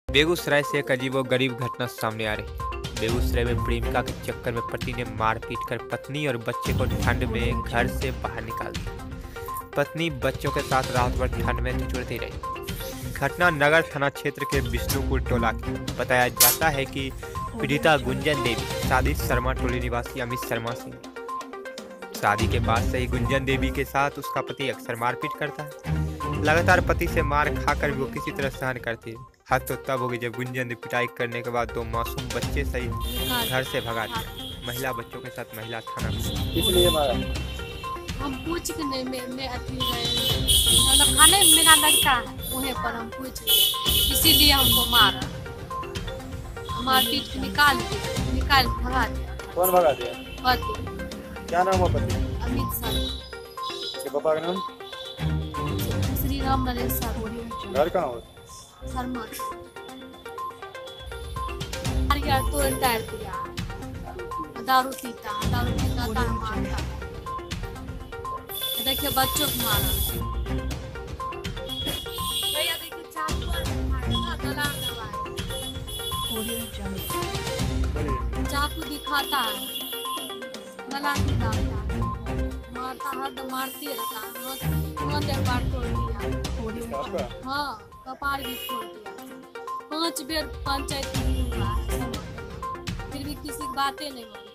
बेगूसराय से एक अजीबोगरीब घटना सामने आ रही है। बेगूसराय में प्रेमिका के चक्कर में पति ने मारपीट कर पत्नी और बच्चे को ठंड में घर से बाहर निकाल दिया। पत्नी बच्चों के साथ रात भर ठंड में ठिठुरती रही। घटना नगर थाना क्षेत्र के विष्णुपुर टोला की बताया जाता है कि पीड़िता गुंजन देवी शादी शर्मा टोली निवासी अमित शर्मा से। शादी के बाद से ही गुंजन देवी के साथ उसका पति अक्सर मारपीट करता है। लगातार पति से मार खाकर भी वो किसी तरह सहन करती है। हद तो तब होगी जब गुंजन ने पिटाई करने के बाद दो मासूम बच्चे सहित घर से भगा दिया। महिला बच्चों के साथ महिला थाना में। इसलिए मारा हम पूछ के नहीं मैं अति मतलब खाने मेरा लगता है वहीं पर हम पूछ इसीलिए हमको मारा। मारपीट निकाल भगा दिया। कौन भगा दिया? पति। क्या नाम है पति? अमित शर्मा। इसके पापा का नाम? श्री राम नरेश घर कहाँ हो? शर्मा। तोड़ तार दिया। दारू पीता था मारता। देखिए बच्चों को मारा। भैया देखिए चाकू दिखाता है। गला दिखाता है। मारता हद मारती रहता है। एक बार तोड़ दिया। हाँ कपार भी तोड़ दिया। 5 बेर पंचायत में हुआ है, फिर भी किसी की बातें नहीं मानी।